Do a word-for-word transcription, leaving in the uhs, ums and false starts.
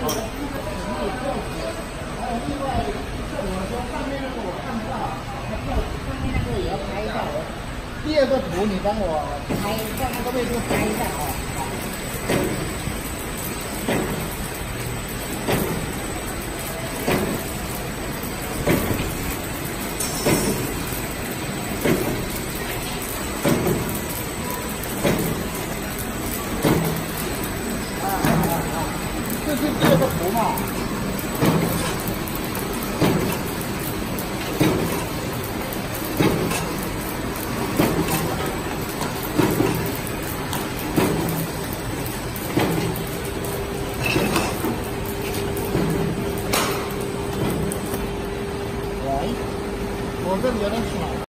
还有另外，我说上面那个我看不到，上面那个也要拍一下。第二个图你帮我拍，在那个位置拍一下啊。